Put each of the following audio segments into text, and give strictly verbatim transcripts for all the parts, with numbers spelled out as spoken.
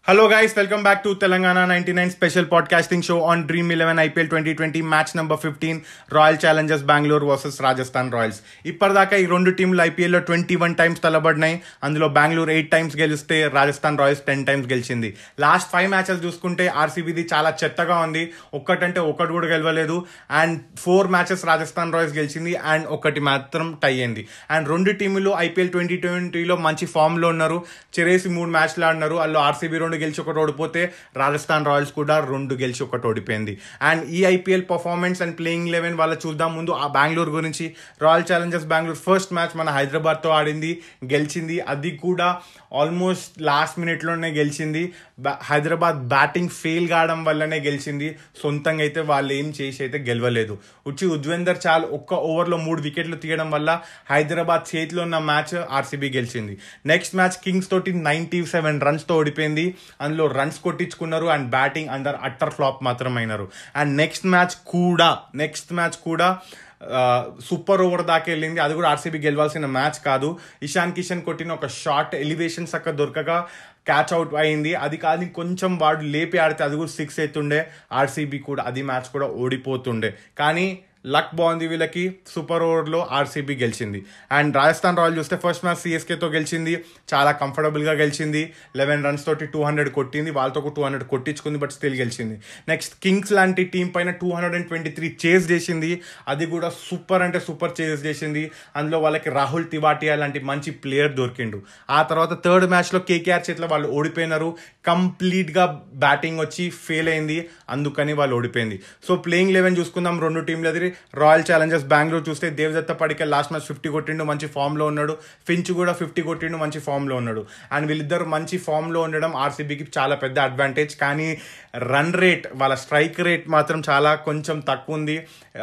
Hello guys, welcome back to Telangana ninety-nine special podcasting show on Dream eleven I P L twenty twenty match number fifteen Royal Challengers Bangalore versus Rajasthan Royals. ఇప్పటిదాకా ఈ రెండు టీంలు IPL లో twenty one times తలబడినాయి. అందులో Bengaluru eight times గెలిస్తే Rajasthan Royals ten times గెలిచింది. Last five matches చూసుకుంటే ఆర్సీబీది చాలా చెత్తగా ఉంది. ఒక్కటంటే ఒకటి కూడా గెలవలేదు. And four matches Rajasthan Royals గెలిచింది అండ్ ఒకటి మాత్రం టై అయింది. అండ్ రెండు టీములు ఐపీఎల్ ట్వంటీ ట్వంటీలో మంచి ఫామ్ లో ఉన్నారు. చెరేసి మూడు మ్యాచ్లు ఆడినారు. అందులో ఆర్సీబీ రెండు గెలిచి ఒకటి ఓడిపోతే రాజస్థాన్ రాయల్స్ కూడా రెండు గెలిచి ఒకటి ఓడిపోయింది. అండ్ ఈ IPL performance and playing eleven వాళ్ళ చూద్దాం. ముందు ఆ బెంగళూరు గురించి. Royal Challengers Bengaluru first match మన హైదరాబాద్ తో ఆడింది, గెలిచింది. అది కూడా ఆల్మోస్ట్ లాస్ట్ మినిట్ లోనే గెలిచింది. హైదరాబాద్ బ్యాటింగ్ ఫెయిల్ కావడం వల్లనే గెలిచింది. సొంతంగా అయితే వాళ్ళు ఏం చేసి అయితే గెలవలేదు. వచ్చి యుజ్వేందర్ చాల్ ఒక్క ఓవర్లో మూడు వికెట్లు తీయడం వల్ల హైదరాబాద్ చేతిలో ఉన్న మ్యాచ్ ఆర్సీబీ గెలిచింది. నెక్స్ట్ మ్యాచ్ కింగ్స్ తోటి నైన్టీ సెవెన్ రన్స్ తో ఓడిపోయింది. అందులో రన్స్ కొట్టించుకున్నారు and batting under utter flop మాత్రం అయినారు. అండ్ నెక్స్ట్ మ్యాచ్ కూడా నెక్స్ట్ మ్యాచ్ కూడా సూపర్ ఓవర్ దాకా వెళ్ళింది. అది కూడా ఆర్సీబీ గెలవాల్సిన మ్యాచ్ కాదు. ఇషాన్ కిషన్ కొట్టిన ఒక షార్ట్ ఎలివేషన్ సక్క దొరకగా క్యాచ్ అవుట్ అయింది. అది కాదు కొంచెం వాడు లేపి ఆడితే అది కూడా సిక్స్ అవుతుండే. ఆర్సీబీ కూడా అది మ్యాచ్ కూడా ఓడిపోతుండే. కానీ లక్ బాగుంది వీళ్ళకి. సూపర్ ఓవర్లో ఆర్సీబీ గెలిచింది. అండ్ రాజస్థాన్ రాయల్ చూస్తే ఫస్ట్ మ్యాచ్ సిఎస్కేతో గెలిచింది. చాలా కంఫర్టబుల్గా గెలిచింది. లెవెన్ రన్స్ తోటి టూ హండ్రెడ్ కొట్టింది. వాళ్ళతో టూ హండ్రెడ్ కొట్టించుకుంది, బట్ స్టిల్ గెలిచింది. నెక్స్ట్ కింగ్స్ లాంటి టీం పైన two hundred and twenty three chase చేసింది. అది కూడా సూపర్ అంటే సూపర్ చేజ్ చేసింది. అందులో వాళ్ళకి రాహుల్ తివాటియా లాంటి మంచి ప్లేయర్ దొరికిండు. ఆ తర్వాత థర్డ్ మ్యాచ్లో కేకేఆర్ చేతిలో వాళ్ళు ఓడిపోయినారు. కంప్లీట్గా బ్యాటింగ్ వచ్చి ఫెయిల్ అయింది, అందుకని వాళ్ళు ఓడిపోయింది. సో ప్లేయింగ్ లెవెన్ చూసుకుందాం రెండు టీంలది. రాయల్ ఛాలెంజర్స్ బెంగళూరు చూస్తే Devdutt Padikkal last match fifty కొట్టిండు, మంచి ఫామ్ లో ఉన్నాడు. ఫించ్ కూడా ఫిఫ్టీ కొట్టిండు, మంచి ఫామ్ లో ఉన్నాడు. అండ్ వీళ్ళిద్దరు మంచి ఫామ్ లో ఉండడం ఆర్సీబీకి చాలా పెద్ద అడ్వాంటేజ్. కానీ రన్ రేట్, వాళ్ళ స్ట్రైక్ రేట్ మాత్రం చాలా కొంచెం తక్కువ ఉంది.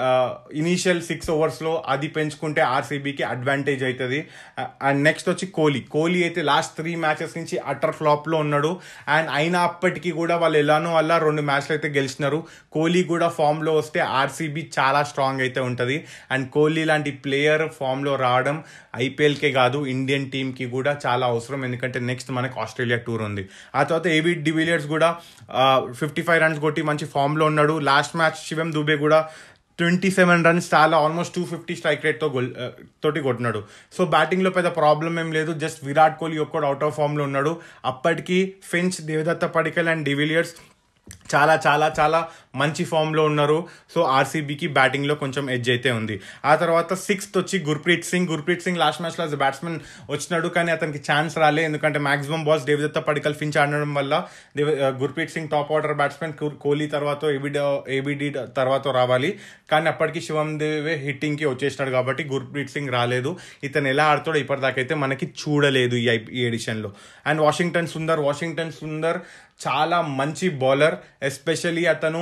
ఇనీషియల్ సిక్స్ ఓవర్స్ లో అది పెంచుకుంటే ఆర్సీబీకి అడ్వాంటేజ్ అవుతుంది. అండ్ నెక్స్ట్ వచ్చి కోహ్లీ కోహ్లీ అయితే లాస్ట్ త్రీ మ్యాచెస్ నుంచి అటర్ ఫ్లాప్ లో ఉన్నాడు. అండ్ అయినప్పటికీ కూడా వాళ్ళు ఎలానో వల్ల రెండు మ్యాచ్లు అయితే గెలిచినారు. కోహ్లీ కూడా ఫామ్ లో వస్తే ఆర్సీబీ చాలా స్ట్రాంగ్ అయితే ఉంటుంది. అండ్ కోహ్లీ లాంటి ప్లేయర్ ఫామ్ లో రావడం ఐపీఎల్కే కాదు ఇండియన్ టీమ్ కి కూడా చాలా అవసరం. ఎందుకంటే నెక్స్ట్ మనకి ఆస్ట్రేలియా టూర్ ఉంది. ఆ తర్వాత ఏబీ డివిలియర్స్ కూడా ఫిఫ్టీ ఫైవ్ రన్స్ కొట్టి మంచి ఫామ్ లో ఉన్నాడు. లాస్ట్ మ్యాచ్ శివం దుబే కూడా ట్వంటీ సెవెన్ రన్స్ చాలా almost two fifty strike rate తో గోల్ తోటి కొట్టినాడు. సో బ్యాటింగ్ లో పెద్ద ప్రాబ్లం ఏం లేదు. జస్ట్ విరాట్ కోహ్లీ ఒక్కడు అవుట్ ఆఫ్ ఫామ్ లో ఉన్నాడు. అప్పటికి Finch, Devdutt Padikkal and de Villiers చాలా చాలా చాలా మంచి ఫామ్ లో ఉన్నారు. సో ఆర్సీబీకి బ్యాటింగ్ లో కొంచెం ఎడ్జ్ అయితే ఉంది. ఆ తర్వాత సిక్స్త్ వచ్చి గుర్ప్రీత్ సింగ్. గుర్ప్రీత్ సింగ్ లాస్ట్ మ్యాచ్ లో బ్యాట్స్మెన్ వచ్చినాడు, కానీ అతనికి ఛాన్స్ రాలే. ఎందుకంటే maximum balls Devdutt Padikkal Finch ఆడడం వల్ల Gurpreet Singh top order batsmen. Kohli తర్వాత ఏబిడి ఏబిడి తర్వాత రావాలి, కానీ అప్పటికి శివం దేవే హిట్టింగ్ కి వచ్చేసినాడు కాబట్టి గుర్ప్రీత్ సింగ్ రాలేదు. ఇతను ఎలా ఆడుతాడో ఇప్పటిదాకైతే మనకి చూడలేదు ఈ ఈ ఎడిషన్ లో. అండ్ వాషింగ్టన్ సుందర్ వాషింగ్టన్ సుందర్ చాలా మంచి బౌలర్. ఎస్పెషలీ అతను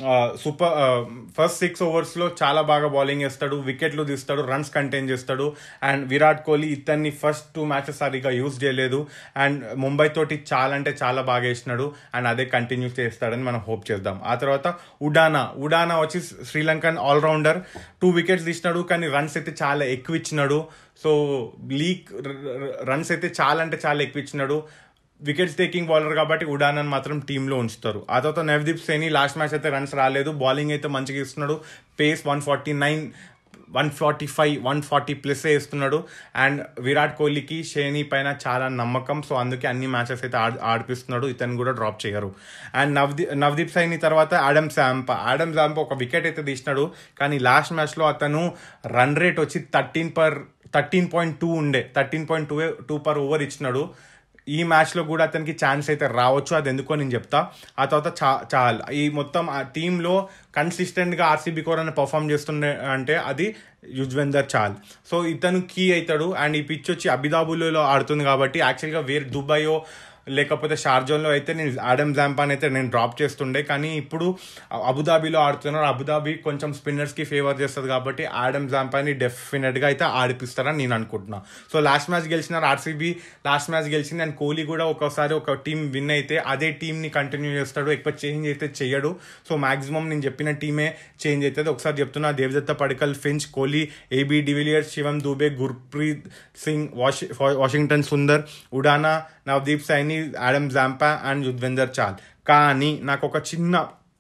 సూపర్ ఫస్ట్ సిక్స్ ఓవర్స్ లో చాలా బాగా బౌలింగ్ చేస్తాడు, వికెట్లు తీస్తాడు, రన్స్ కంటైన్ చేస్తాడు. అండ్ విరాట్ కోహ్లీ ఇతన్ని ఫస్ట్ టూ మ్యాచెస్ సరిగా యూజ్ చేయలేదు. అండ్ ముంబై తోటి చాలా అంటే చాలా బాగా వేసినాడు. అండ్ అదే కంటిన్యూ చేస్తాడని మనం హోప్ చేద్దాం. ఆ తర్వాత ఉడానా ఉడానా వచ్చి శ్రీలంకన్ ఆల్రౌండర్. టూ వికెట్స్ తీసినాడు, కానీ రన్స్ అయితే చాలా ఎక్కువ ఇచ్చినాడు. సో లీగ్ రన్స్ అయితే చాలా అంటే చాలా ఎక్కువ ఇచ్చినాడు. వికెట్స్ టేకింగ్ బౌలర్ కాబట్టి ఉడానని మాత్రం టీంలో ఉంచుతారు. ఆ తర్వాత నవదీప్ సైని లాస్ట్ మ్యాచ్ అయితే రన్స్ రాలేదు. బౌలింగ్ అయితే మంచిగా ఇస్తున్నాడు. Pace one forty nine one forty five one forty plus వేస్తున్నాడు. అండ్ విరాట్ కోహ్లీకి షేని పైన చాలా నమ్మకం. సో అందుకే అన్ని మ్యాచెస్ అయితే ఆడి ఆడిపిస్తున్నాడు. ఇతను కూడా డ్రాప్ చేయరు. అండ్ నవదీప్ నవదీప్ సైని తర్వాత ఆడమ్ శాంప ఆడమ్ శాంప ఒక వికెట్ అయితే తీసినాడు, కానీ లాస్ట్ మ్యాచ్లో అతను రన్ రేట్ వచ్చి thirteen per thirteen point two ఉండే thirteen point two two per over ఇచ్చినాడు. ఈ మ్యాచ్లో కూడా అతనికి ఛాన్స్ అయితే రావచ్చు, అది ఎందుకో నేను చెప్తా. ఆ తర్వాత చా చాల్ ఈ మొత్తం ఆ టీంలో కన్సిస్టెంట్గా ఆర్సీబీ కోరని పర్ఫామ్ చేస్తుండే అంటే అది యుజ్వేందర్ చాల్. సో ఇతను కీ అవుతాడు. అండ్ ఈ పిచ్ వచ్చి అబుదాబులో ఆడుతుంది కాబట్టి యాక్చువల్గా వేరే దుబాయో లేకపోతే షార్జాలో అయితే నేను ఆడమ్ జాంపాన్ అయితే నేను డ్రాప్ చేస్తుండే, కానీ ఇప్పుడు అబుదాబిలో ఆడుతున్నారు. అబుదాబి కొంచెం స్పిన్నర్స్కి ఫేవర్ చేస్తుంది కాబట్టి ఆడమ్ జాంపాన్ని డెఫినెట్గా అయితే ఆడిపిస్తారని నేను అనుకుంటున్నా. సో లాస్ట్ మ్యాచ్ గెలిచినారు ఆర్సీబీ, లాస్ట్ మ్యాచ్ గెలిచింది. అండ్ కోహ్లీ కూడా ఒకసారి ఒక టీం విన్ అయితే అదే టీంని కంటిన్యూ చేస్తాడు, ఎక్కువ చేంజ్ అయితే చెయ్యడు. సో మాక్సిమం నేను చెప్పిన టీమే చేంజ్ అవుతుంది. ఒకసారి చెప్తున్నా, Devdutt Padikkal, Finch, Kohli, AB de Villiers, Shivam Dube, Gurpreet Singh, Washi Washington Sundar, Udana, Navdeep Saini, Adam Zampa and Yuzvendra Chahal. కానీ నాకు ఒక చిన్న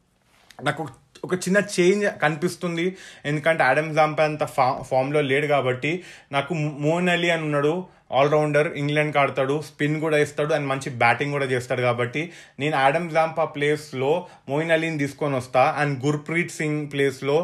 నాకు ఒక చిన్న చేంజ్ కనిపిస్తుంది, ఎందుకంటే ఆడమ్ జాంపా అంత ఫా ఫామ్లో లేడు కాబట్టి. నాకు మోయిన్ అలీ అని ఉన్నాడు, ఆల్రౌండర్, ఇంగ్లాండ్కి ఆడతాడు, స్పిన్ కూడా వేస్తాడు అండ్ మంచి బ్యాటింగ్ కూడా చేస్తాడు కాబట్టి నేను ఆడమ్ జాంపా ప్లేస్లో మోయిన్ అలీని తీసుకొని వస్తా అండ్ గుర్ప్రీత్ సింగ్ ప్లేస్లో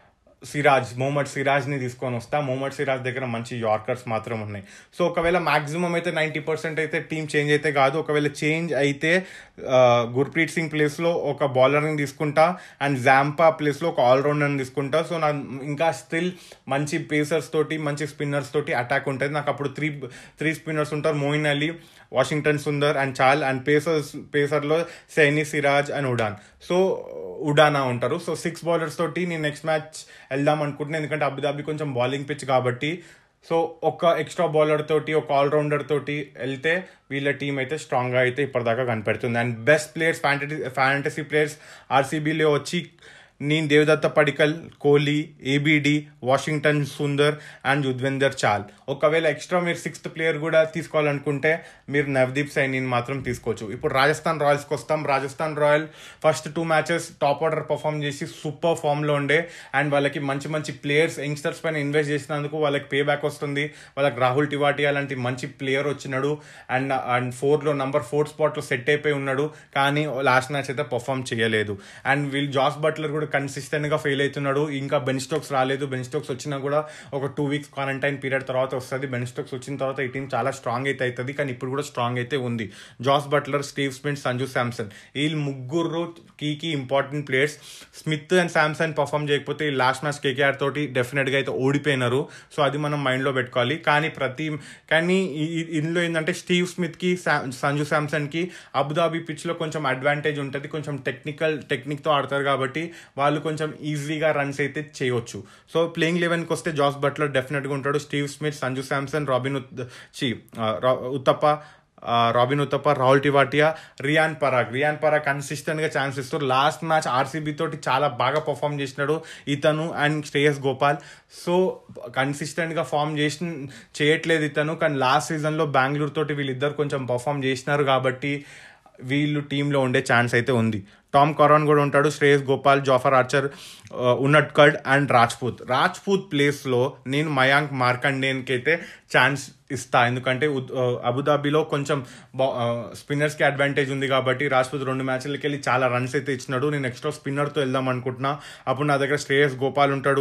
సిరాజ్ మొహమ్మద్ సిరాజ్ని తీసుకొని వస్తా. మొహమ్మద్ సిరాజ్ దగ్గర మంచి యార్కర్స్ మాత్రం ఉన్నాయి. సో ఒకవేళ మాక్సిమం అయితే నైంటీ పర్సెంట్ అయితే టీమ్ చేంజ్ అయితే కాదు, ఒకవేళ చేంజ్ అయితే గుర్ప్రీత్ సింగ్ ప్లేస్లో ఒక బౌలర్ని తీసుకుంటా అండ్ జాంపా ప్లేస్లో ఒక ఆల్రౌండర్ని తీసుకుంటా. సో నా ఇంకా స్టిల్ మంచి పేసర్స్ తోటి మంచి స్పిన్నర్స్ తోటి అటాక్ ఉంటుంది. నాకు అప్పుడు త్రీ త్రీ స్పిన్నర్స్ ఉంటారు, Moeen Ali, Washington Sundar and Chahal, and pacers పేసర్లో సైని, సిరాజ్ అండ్ ఉడాన్. సో ఉడానా ఉంటారు. సో సిక్స్ బౌలర్స్ తోటి నేను నెక్స్ట్ మ్యాచ్ వెళ్దాం అనుకుంటున్నాను, ఎందుకంటే అబుదాబి కొంచెం బౌలింగ్ పిచ్ కాబట్టి. సో ఒక ఎక్స్ట్రా బౌలర్ తోటి ఒక ఆల్రౌండర్ తోటి వెళ్తే వీళ్ళ టీం అయితే స్ట్రాంగ్గా అయితే ఇప్పటిదాకా కనిపెడుతుంది. And best players fantasy fantasy players ఆర్సీబీలో వచ్చి నేను దేవదత్త, పడికల్, కోహ్లీ, ఏబిడి, వాషింగ్టన్ సుందర్ అండ్ యుజ్వేందర్ చాల్. ఒకవేళ ఎక్స్ట్రా మీరు సిక్స్త్ ప్లేయర్ కూడా తీసుకోవాలనుకుంటే మీరు నవదీప్ సైనిని మాత్రం తీసుకోవచ్చు. ఇప్పుడు రాజస్థాన్ రాయల్స్కి వస్తాం. Rajasthan Royal first two matches top order perform చేసి సూపర్ ఫామ్లో ఉండే అండ్ వాళ్ళకి మంచి మంచి ప్లేయర్స్ యంగ్స్టర్స్ పైన ఇన్వెస్ట్ చేసినందుకు వాళ్ళకి పే బ్యాక్ వస్తుంది. వాళ్ళకి రాహుల్ టివాటియా లాంటి మంచి ప్లేయర్ వచ్చినాడు అండ్ అండ్ ఫోర్లో నంబర్ ఫోర్ స్పాట్లో సెట్ అయిపోయి ఉన్నాడు, కానీ లాస్ట్ మ్యాచ్ అయితే పర్ఫామ్ చేయలేదు. అండ్ వీళ్ళు జాస్ బట్లర్ కూడా కన్సిస్టెంట్ గా ఫెయిల్ అవుతున్నాడు. ఇంకా బెన్ స్టోక్స్ రాలేదు. బెన్ స్టోక్స్ వచ్చినా కూడా ఒక టూ వీక్స్ క్వారంటైన్ పీరియడ్ తర్వాత వస్తుంది. బెన్ స్టోక్స్ వచ్చిన తర్వాత ఈ టీం చాలా స్ట్రాంగ్ అయితే అవుతుంది, కానీ ఇప్పుడు కూడా స్ట్రాంగ్ అయితే ఉంది. Jos Buttler, Steve Smith, Sanju Samson, వీళ్ళు ముగ్గురు key key important players. Smith and Samson perform చేయకపోతే ఈ లాస్ట్ మ్యాచ్ కేకేఆర్ తోటి డెఫినెట్ గా అయితే ఓడిపోయినారు. సో అది మనం మైండ్ లో పెట్టుకోవాలి. కానీ ప్రతి కానీ ఇందులో ఏంటంటే స్టీవ్ స్మిత్ కి సంజు శాంసన్ కి అబుదాబి పిచ్ లో కొంచెం అడ్వాంటేజ్ ఉంటుంది. కొంచెం టెక్నికల్ టెక్నిక్ తో ఆడతారు కాబట్టి వాళ్ళు కొంచెం ఈజీగా రన్స్ అయితే చేయొచ్చు. సో ప్లేయింగ్ లెవెన్కి వస్తే జాస్ బట్లర్ డెఫినెట్గా ఉంటాడు, స్టీవ్ స్మిత్, సంజు శాంసన్, రాబిన్ చి ఉత్తప్ప రాబిన్ ఉత్తప్ప, రాహుల్ టివాటియా, రియాన్ పరాగ్. రియాన్ పరాగ్ కన్సిస్టెంట్ గా ఛాన్స్ ఇస్తారు. లాస్ట్ మ్యాచ్ ఆర్సీబీ తోటి చాలా బాగా పర్ఫామ్ చేసినాడు ఇతను and Shreyas Gopal. So consistent గా ఫామ్ చేసి చేయట్లేదు ఇతను, కానీ లాస్ట్ సీజన్ లో బెంగళూరు తోటి వీళ్ళిద్దరు కొంచెం పర్ఫామ్ చేసినారు కాబట్టి వీళ్ళు టీంలో ఉండే ఛాన్స్ అయితే ఉంది. టామ్ కరాన్ కూడా ఉంటాడు, Shreyas Gopal, Jofra Archer, Unadkat and Rajpoot. Rajpoot ప్లేస్లో నేను మయాంక్ మార్కండేన్కి అయితే ఛాన్స్ ఇస్తా, ఎందుకంటే అబుదాబిలో కొంచెం స్పిన్నర్స్కి అడ్వాంటేజ్ ఉంది కాబట్టి రాజ్పూత్ రెండు మ్యాచ్లకి వెళ్ళి చాలా రన్స్ అయితే ఇచ్చినాడు. నేను ఎక్స్ట్రా స్పిన్నర్తో వెళ్దాం అనుకుంటున్నా. అప్పుడు నా దగ్గర శ్రేయస్ గోపాల్ ఉంటాడు,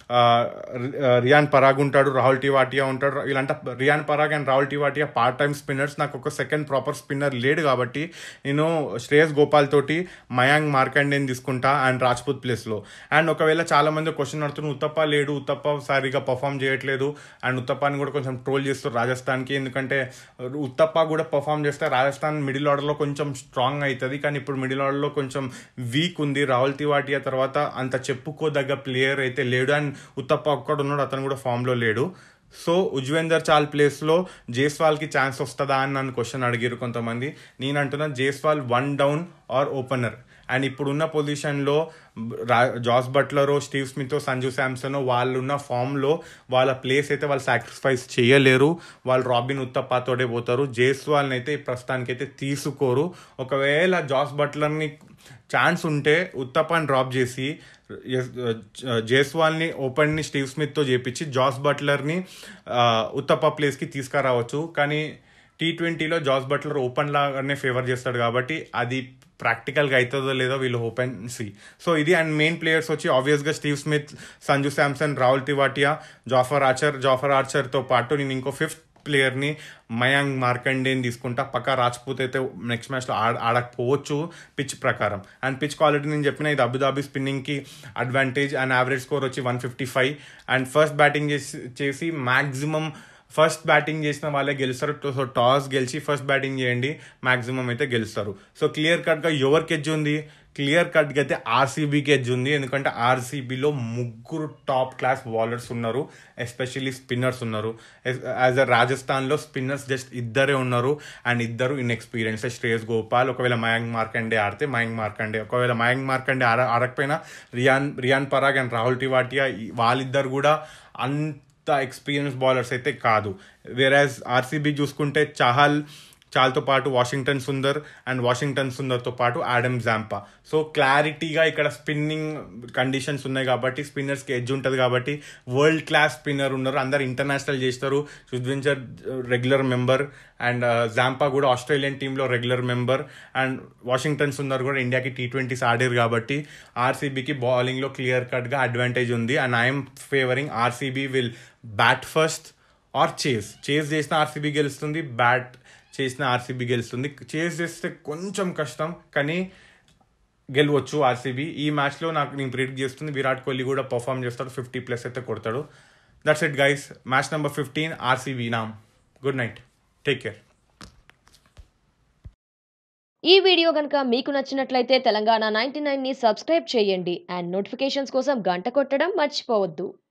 రియాన్ పరాగ్ ఉంటాడు, రాహుల్ టివాటియా ఉంటాడు. ఇలాంటి Riyan Parag and Rahul Tewatia part time spinners. నాకు ఒక సెకండ్ ప్రాపర్ స్పిన్నర్ లేడు కాబట్టి నేను శ్రేయస్ గోపాల్ తోటి మయాంక్ మార్కండేని తీసుకుంటా అండ్ రాజ్పూత్ ప్లేస్లో. అండ్ ఒకవేళ చాలా మంది క్వశ్చన్ అడుగుతున్నారు, ఉత్తప్ప లేడు, ఉత్తప్ప సరిగా పర్ఫామ్ చేయట్లేదు అండ్ ఉత్తప్పని కూడా కొంచెం ట్రోల్ చేస్తారు రాజస్థాన్కి, ఎందుకంటే ఉత్తప్ప కూడా పర్ఫామ్ చేస్తే రాజస్థాన్ మిడిల్ ఆర్డర్లో కొంచెం స్ట్రాంగ్ అవుతుంది, కానీ ఇప్పుడు మిడిల్ ఆర్డర్లో కొంచెం వీక్ ఉంది. రాహుల్ తివాటియా తర్వాత అంత చెప్పుకోదగ్గ ప్లేయర్ అయితే లేడు అండ్ ఉత్తప్ప ఒక్కడు ఉన్నాడు, అతను కూడా ఫామ్లో లేడు. సో యుజ్వేందర్ చాల్ ప్లేస్లో జైస్వాల్కి ఛాన్స్ వస్తుందా అని నన్ను క్వశ్చన్ అడిగారు కొంతమంది. నేను అంటున్నా Jaiswal one down or opener. And ఇప్పుడున్న పొజిషన్లో జాస్ బట్లరో, స్టీవ్ స్మిత్, సంజు శాంసన్ వాళ్ళున్న ఫామ్లో వాళ్ళ ప్లేస్ అయితే వాళ్ళు సాక్రిఫైస్ చేయలేరు. వాళ్ళు రాబిన్ ఉత్తప్పతోటే పోతారు. జైస్వాల్ని అయితే ప్రస్తుతానికి అయితే తీసుకోరు. ఒకవేళ జాస్ బట్లర్ని ఛాన్స్ ఉంటే ఉత్తప్పని డ్రాప్ చేసి జైస్వాల్ని ఓపెన్ని స్టీవ్ స్మిత్తో చేపించి జాస్ బట్లర్ని ఉత్తప్ప ప్లేస్కి తీసుకురావచ్చు. కానీ టీ ట్వంటీలో జాస్ బట్లర్ ఓపెన్ లాగానే ఫేవర్ చేస్తాడు కాబట్టి అది ప్రాక్టికల్గా అవుతుందో లేదో వీళ్ళు ఓపెన్ సి. సో ఇది అండ్ మెయిన్ ప్లేయర్స్ వచ్చి ఆబ్వియస్గా Steve Smith, Sanju Samson, Rahul Tewatia, Jofra Archer. Jofra ఆర్చర్తో పాటు నేను ఇంకో ఫిఫ్త్ ప్లేయర్ని మయాంక్ మార్కండేని తీసుకుంటా. పక్కా రాజ్పూత్ అయితే నెక్స్ట్ మ్యాచ్లో ఆడ ఆడకపోవచ్చు పిచ్ ప్రకారం. అండ్ పిచ్ క్వాలిటీ నేను చెప్పిన ఇది అబుదాబి స్పిన్నింగ్కి అడ్వాంటేజ్ అండ్ యావరేజ్ స్కోర్ వచ్చి one fifty five and first batting చేసి చేసి మ్యాక్సిమం ఫస్ట్ బ్యాటింగ్ చేసిన వాళ్ళే గెలుస్తారు. సో టాస్ గెలిచి ఫస్ట్ బ్యాటింగ్ చేయండి, మ్యాక్సిమం అయితే గెలుస్తారు. సో క్లియర్ కట్గా ఎవరికి ఎడ్జ్ ఉంది? క్లియర్ కట్గా అయితే ఆర్సీబీకి ఎడ్జ్ ఉంది, ఎందుకంటే ఆర్సీబీలో ముగ్గురు టాప్ క్లాస్ బౌలర్స్ ఉన్నారు, ఎస్పెషల్లీ స్పిన్నర్స్ ఉన్నారు. యాజ్ అ రాజస్థాన్లో స్పిన్నర్స్ జస్ట్ ఇద్దరే ఉన్నారు అండ్ ఇద్దరు ఇన్ఎక్స్పీరియన్స్. శ్రేయస్ గోపాల్, ఒకవేళ మయాంక్ మార్కండే ఆడితే మయాంక్ మార్కండే, ఒకవేళ మయాంక్ మార్కండే ఆడ ఆడకపోయినా రియాన్ రియాన్ పరాగ్ అండ్ రాహుల్ టివాటియా వాళ్ళిద్దరు కూడా అంత ఎక్స్పీరియన్స్ బౌలర్స్ అయితే కాదు. వేరాజ్ ఆర్సీబీ చూసుకుంటే చహల్, చాల్తో పాటు వాషింగ్టన్ సుందర్ అండ్ వాషింగ్టన్ సుందర్తో పాటు ఆడమ్ జాంపా. సో క్లారిటీగా ఇక్కడ స్పిన్నింగ్ కండిషన్స్ ఉన్నాయి కాబట్టి స్పిన్నర్స్కి ఎడ్జ్ ఉంటుంది కాబట్టి వరల్డ్ క్లాస్ స్పిన్నర్ ఉన్నారు. అందరు ఇంటర్నేషనల్ చేస్తారు. Yuzvendra regular member and Zampa కూడా ఆస్ట్రేలియన్ టీంలో regular member and Washington Sundar కూడా ఇండియాకి టీ ట్వంటీస్ ఆడారు కాబట్టి ఆర్సీబీకి బౌలింగ్లో క్లియర్ కట్గా అడ్వాంటేజ్ ఉంది. And I'm favouring RCB will bat first or chase. Chase చేసిన ఆర్సీబీ గెలుస్తుంది, బ్యాట్ చేసిన ఆర్సీబీ గెలుస్తుంది. చేస్ చేస్తే కొంచెం కష్టం కానీ గెలవచ్చు ఆర్సీబీ. ఈ మ్యాచ్లో నాకు నేను ప్రిడిక్ట్ చేస్తుంది విరాట్ కోహ్లీ కూడా పర్ఫామ్ చేస్తాడు, ఫిఫ్టీ ప్లస్ అయితే కొడతాడు. That's it guys. Match number fifteen RCB నా. Good night, take care. ఈ వీడియో కనుక మీకు నచ్చినట్లయితే తెలంగాణ నైన్టీ నైన్ ని సబ్స్క్రైబ్ చేయండి అండ్ నోటిఫికేషన్స్ కోసం గంట కొట్టడం మర్చిపోవద్దు.